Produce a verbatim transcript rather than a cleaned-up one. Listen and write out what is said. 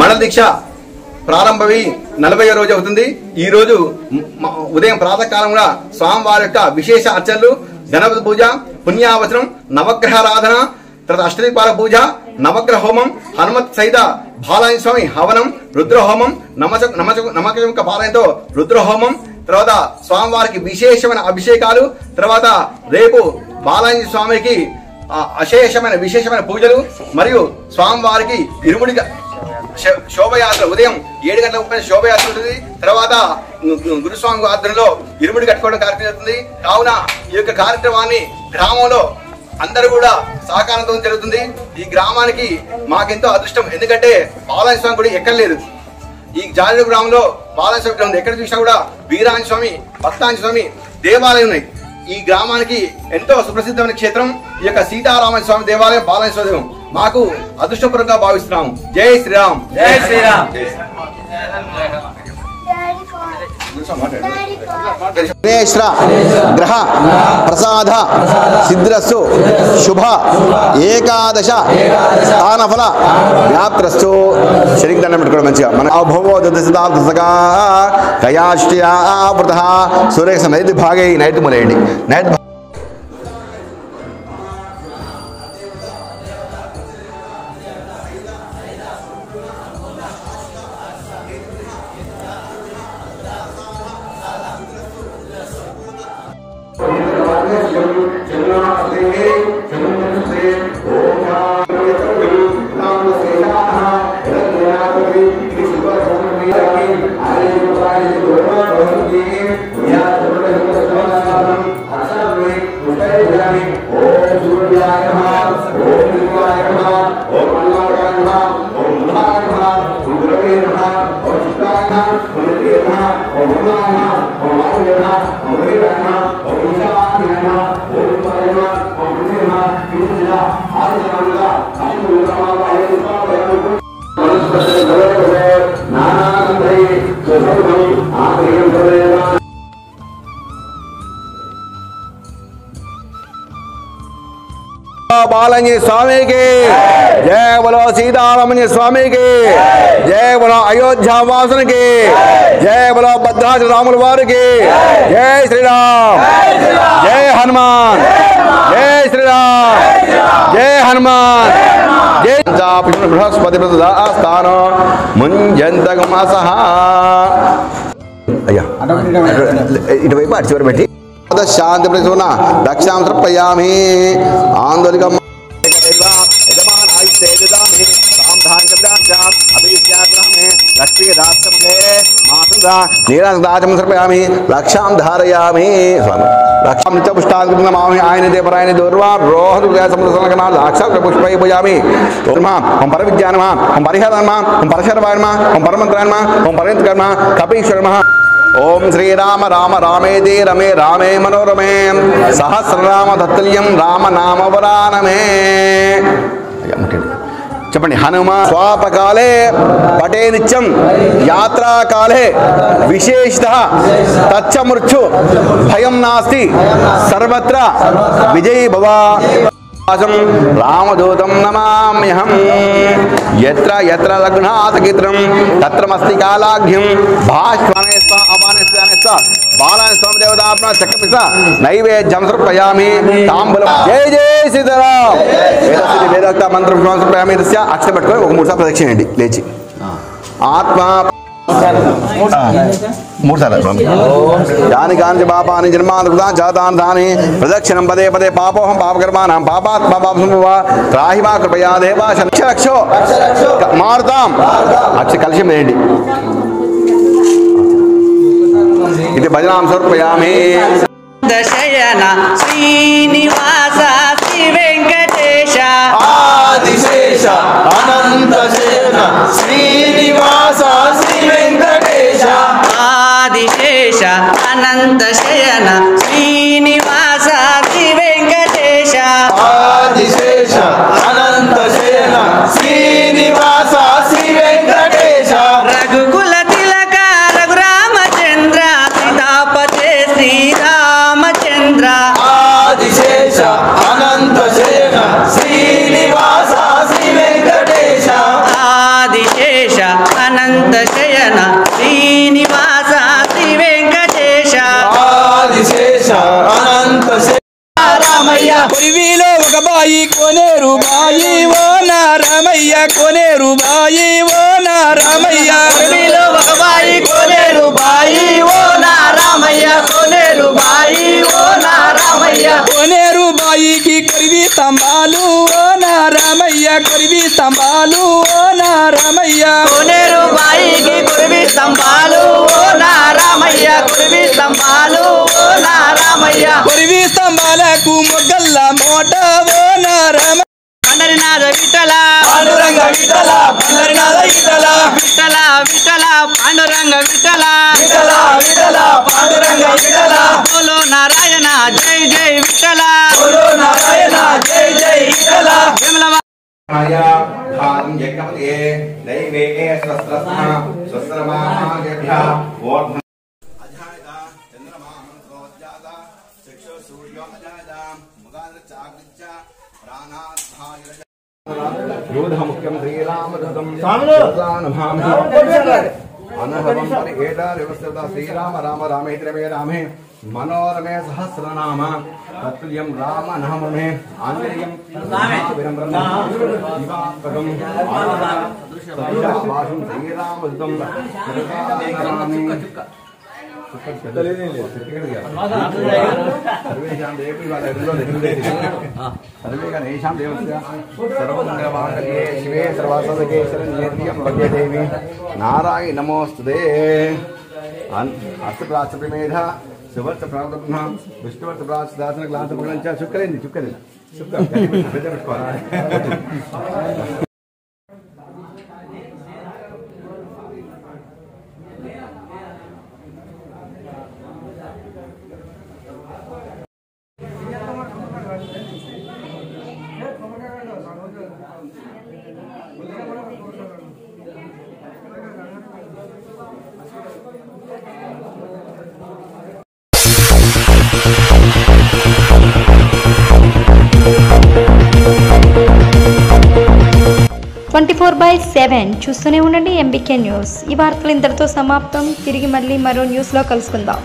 మండల దీక్ష ప్రారంభమై నలభై రోజు అవుతుంది. ఈ రోజు ఉదయం ప్రాతకాలంగా స్వామివారి యొక్క విశేష అర్చనలు, గణపతి పూజ, పుణ్యావచనం, నవగ్రహారాధన, తర్వాత అష్టదీపాల పూజ, నవగ్రహ హోమం, హనుమత్ సహిత బాలాజీ స్వామి హవనం, రుద్రహోమం, నమచ నమచ నమ్మకం యొక్క పాలనతో రుద్రహోమం, తర్వాత స్వామివారికి విశేషమైన అభిషేకాలు, తర్వాత రేపు బాలాజీ స్వామికి అశేషమైన విశేషమైన పూజలు మరియు స్వామివారికి ఇరుముడి శోభయాత్ర ఉదయం ఏడు గంటల ముప్పై శోభయాత్ర ఉంటుంది. తర్వాత గురుస్వామి ఆధ్వర్యంలో ఇరుముడి కట్టుకోవడం కార్యక్రమం జరుగుతుంది. కావున ఈ యొక్క కార్యక్రమాన్ని గ్రామంలో అందరూ కూడా సహకారంతో జరుగుతుంది. ఈ గ్రామానికి మాకెంతో అదృష్టం, ఎందుకంటే బాలాజీ స్వామి గుడి ఎక్కడ లేదు. ఈ జాలూరు గ్రామంలో బాలాజీ స్వామి ఉంది. ఎక్కడ చూసినా కూడా వీరాంజ స్వామి, భక్తాంజ స్వామి దేవాలయం ఉన్నాయి. ఈ గ్రామానికి ఎంతో సుప్రసిద్ధమైన క్షేత్రం ఈ యొక్క సీతారామ స్వామి దేవాలయం, బాలాజీ స్వామి దేవం. మాకు అదృష్టపూర్వకంగా భావిస్తున్నాము. జై శ్రీరామ్. జై శ్రీరామ్. గణేశ్వర గ్రహ ప్రసాద సిద్ధ్రస్సు శుభ ఏకాదశ స్థానఫల వ్యాప్తిరస్సు. శనికి దండం పెట్టుకోవడం మంచిగా. మన భోగోదశతాబ్దశకా కయాష్ట్యావృత సూర్య నైట్ భాగే నైట్ మొదలైంది. నైట్ बालाजी स्वामी के जय बोलो सीताराम स्वामी के जय बोलो अयोध्या वासन के जय बोलो भद्राचल रामुल वार के जय श्री राम जय हनुमान जय श्री राम जय हनुमान जय बृहस्पति स्थान मुंजंतगमसः अय्या इटवैపు అటు చివరి పెట్టి शांति प्रसूना दक्षां समर्पयामि आंदोलिकं नीराजं समर्पयामि लक्षां धारयामि लक्षां नित्यपुष्टांगमामि आयन देवरायन दूर्वा रोहदुर्गा समुद्रसंलग्ना लक्षां पुष्पै पूजामि ओम हम परविद्या नमः हम परिहर नमः हम परशरवाय नमः हम परमंत्राय नमः हम परमेंद्र नमः कपीश्वर नमः ओम श्री राम राम रामेति रमे रामे मनोरमे सहस्रनाम तत्तुल्यं राम नाम वरानमे చెప్పండి. హనుమ స్వాపకాలే పటే నిత్యం యాత్రాకాలే విశేషతః తచ్చ మృత్యు భయం నాస్తి సర్వత్ర విజయీ భవ. రామదూతం నమామ్యహం యత్ర యత్ర లగ్నాతకిత్రం తత్ర మస్తికాలాఘ్యం భాష్మనే స్వ అపానే స్వానే స్వ బాలాయ స్వామి దేవతాత్మ చక్రపిస నైవేద్యం సమర్పయామి తాంబూలం. జై జై సీతారాం. వేదస్థితి వేదోక్త మంత్రం సమర్పయామి. దస్య అక్షరం పట్టుకొని ఒక మూడు సార్లు ప్రదక్షిణ చేయండి లేచి. ఆత్మ మూడు సార్లు యాని కాంతి పాపాని జన్మానుకృతా జాతాన్ దాని ప్రదక్షిణం పదే పదే పాపోహం పాపకర్మాణం పాపాత్మ పాపసంభవ త్రాహి మా కృపయా దేవా రక్షో మారుతాం. అక్ష కలిసి వేయండి. ఇది భజనాం సమర్పయామి. దశయన శ్రీనివాస శ్రీ వెంకటేశ ఆదిశేష అనంత శయన శ్రీనివాస శ్రీ వెంకటేశ ఆదిశేష అనంత శయన శ్రీనివాస శ్రీ వెంకటేశ ఆదిశేష అనంత శయన శ్రీనివాస శ్రీ వెంకటేశ రఘుకుల తిలక రఘురామచంద్ర సీతాపతే శ్రీరామచంద్ర ఆదిశేష అనంత శయన శ్రీనివాస శ్రీ వెంకటేశ ఆదిశేష శయన శ్రీనివాస శ్రీ వెంకటేశ ఆదిశేష అనంత శేష రామయ్య కొరివిలో ఒక బాయి కోనేరు బాయి ఓ నా రామయ్య కోనేరు బాయి ఓ నా రామయ్య కొరివిలో ఒక బాయి కోనేరు బాయి ఓ నా రామయ్య కోనేరు బాయి ఓ నా రామయ్య కోనేరు బాయికి కొరివి స్తంభాలు ఓ నా రామయ్య కొరివి స్తంభాలు ఓ నా రామయ్య కోనేరు బాయికి కొరివి స్తంభాలు ఓ నా రామయ్య కొరివి స్తంభాలు ఓ నా రామయ్య కొరివి స్తంభాలకు మొగ్గల్ల మోట ఓ నా రామయ్య పండరినాథ విఠల పాండురంగ విఠల పండరినాథ విఠల విఠల విఠల పాండురంగ విఠల విఠల విఠల పాండురంగ విఠల బోలో నారాయణ జై జై విఠల బోలో నారాయణ జై జై విఠల విమల భారం యజ్ఞపతే దైవే స్వస్రస్మ స్వస్రమాగేభ్య ఓర్ధ అజాయత చంద్రమా మంత్రోజ్జాత చక్షు సూర్యో అజాయత ముగాద్ర చాగ్రిచ్చ ప్రాణాధాయ యోధ ముఖ్యం శ్రీరామదూతం నమామి అనహవం పరికేట వ్యవస్థిత శ్రీరామ రామ రామేతి మే రామే మనోరమే సహస్రనామ తత్తుల్యం రామ నామమే ఆంజనేయం విరం బ్రహ్మ శివాత్మకం సదృశం శ్రీరామదూతం నమామి సర్వేషాం దేవి వాళ్ళ ఎదురులో సర్వే గణేశాం దేవస్య సర్వమంగళమాంగళ్యే శివే సర్వాసదకే శరణ్యేత్యం భగే దేవి నారాయణ నమోస్తుతే అష్టప్రాచప్రమేధ సువర్త ప్రాబ్రహ్మ విష్ణువర్త ప్రాచదాసన గ్లాంత పగలంచ చుక్కలేంది చుక్కలేదు చుక్క పెద్ద పెట్టుకోవాలి ట్వంటీ ఫోర్ బై సెవెన్ చూస్తూనే ఉండండి ఎంబీకే న్యూస్. ఈ వార్తలు ఇంతటితో సమాప్తం. తిరిగి మళ్ళీ మరో న్యూస్లో కలుసుకుందాం.